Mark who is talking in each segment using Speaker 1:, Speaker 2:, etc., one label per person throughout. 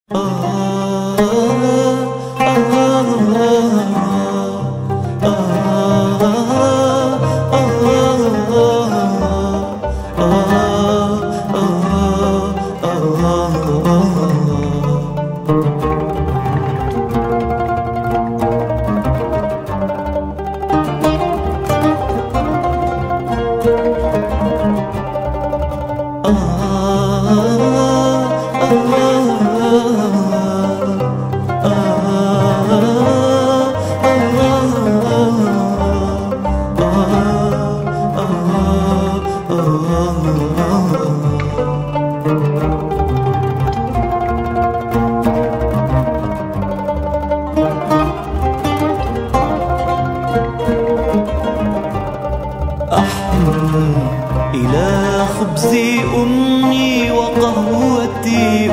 Speaker 1: إلى خبز أمي وقهوتي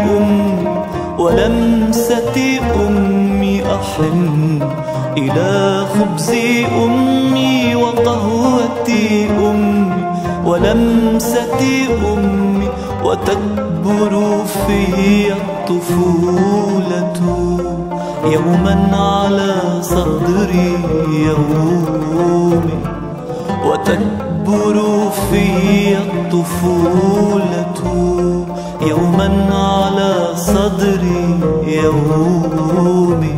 Speaker 1: ولمسة أمي أحن إلى خبز أمي وقهوتي ولمسة أمي وتكبر في الطفولة يوما على صدري يومي وتكبر في الطفولة يوما على صدري يومي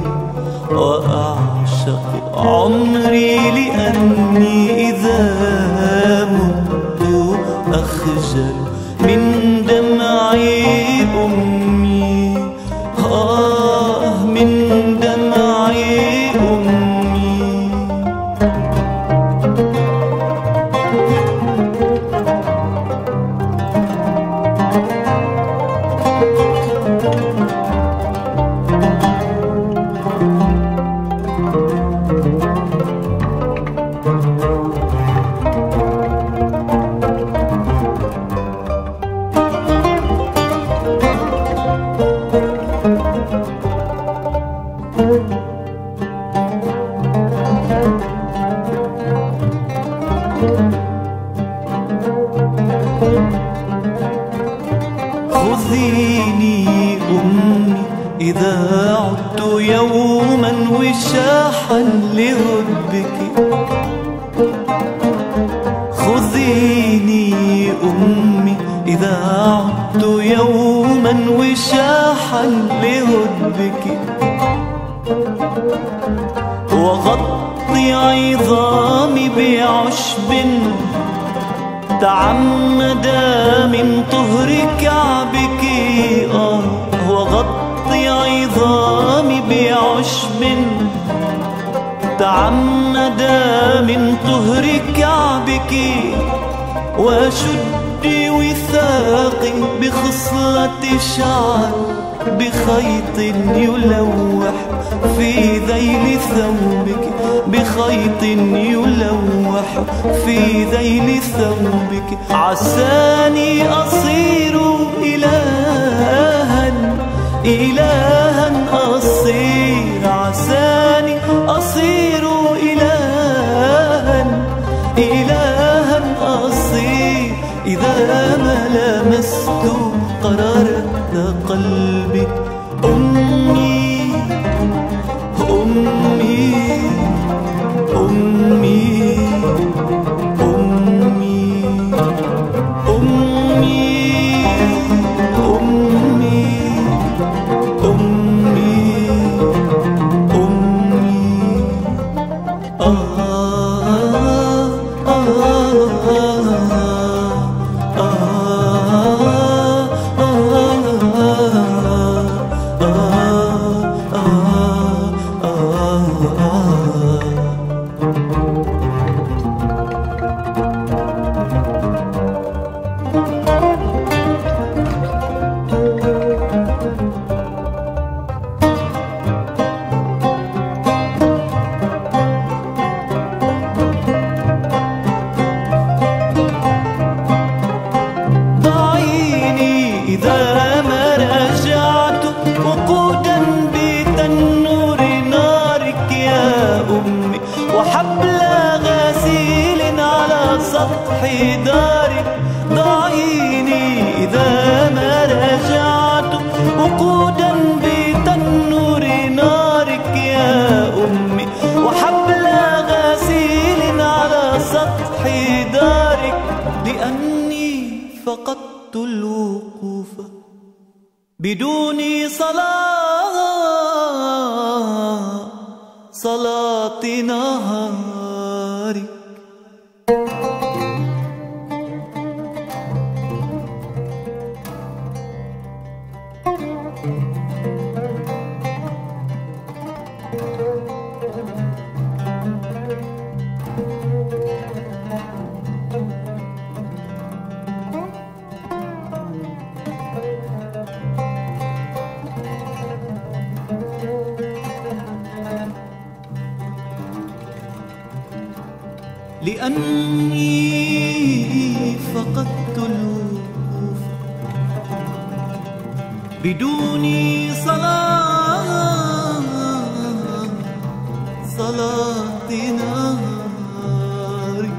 Speaker 1: وأعشق عمري لأني إذا مت أخجل من دمعي أمي من دمعي أمي. خذيني أمي إذا عدت يوما وشاحا لهدبك خذيني أمي إذا عدت يوما وشاحا لهدبك وغطي عظامي بعشب تعمد من طهر كعبك وغطي عظامي بعشب تعمد من طهر كعبك وشد وثاقي بخصلة شعر بخيط يلوح في ذيل ثوبك بخيط يلوح في ذيل ثوبك عساني أصير إلها إلها أصير عساني أصير إلها إلها أصير إذا ما لمست قرارة قلبي أمي أمي أمي أمي أمي أمي أمي أمي إذا ما رجعت وقودا بتنور نارك يا أمي وحبل غسيل على سطح دارك ضعيني إذا ما رجعت وقودا بدون صلاة نهارك. لأني فقدت الوقوف بدون صلاة نهارك.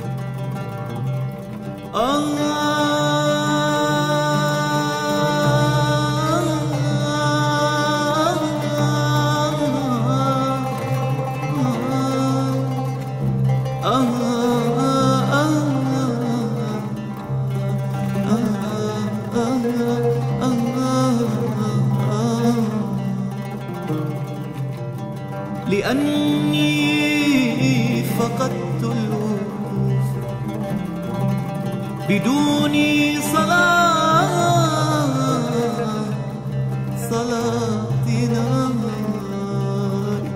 Speaker 1: لأني فقدت الوقوف بدون صلاة نهارك.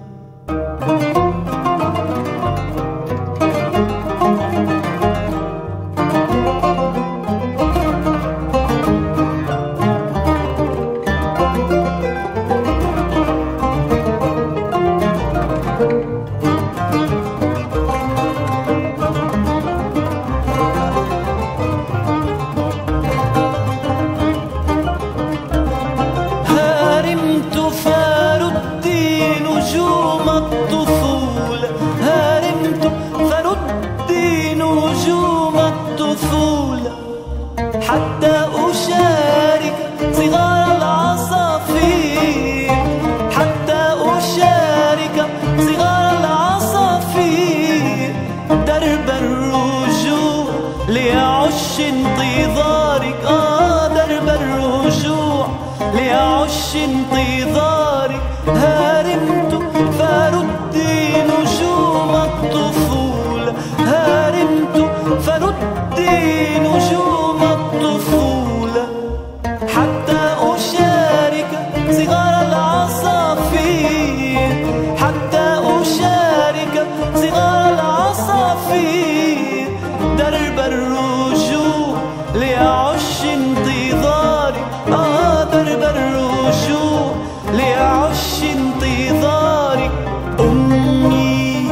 Speaker 1: حتى أشارك صغار العصافير، حتى أشارك صغار العصافير درب الرجوع لأعش انتظارك. درب الرجوع لأعش انتظارك. هرمت فردي نجوم الطفولة، هرمت فردي نجوم الطفولة حتى أشارك صغار العصافير، حتى أشارك صغار العصافير درب الرجوع لأعش انتظارك. درب الرجوع لأعش انتظارك. أمي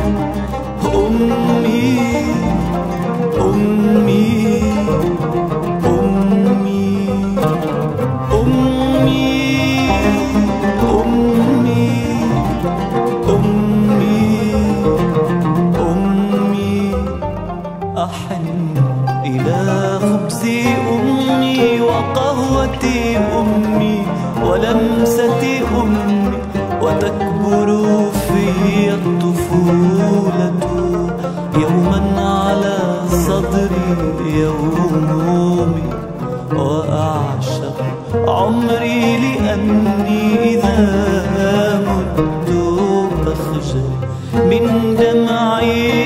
Speaker 1: أمي أمي أمي أمي أمي أمي أمي أحن إلى خبز أمي وقهوة أمي ولمسة أمي، وتكبر في الطفولة يوما على صدري يومي، وأعشق عمري لأني إذا مت بخجل من دمعي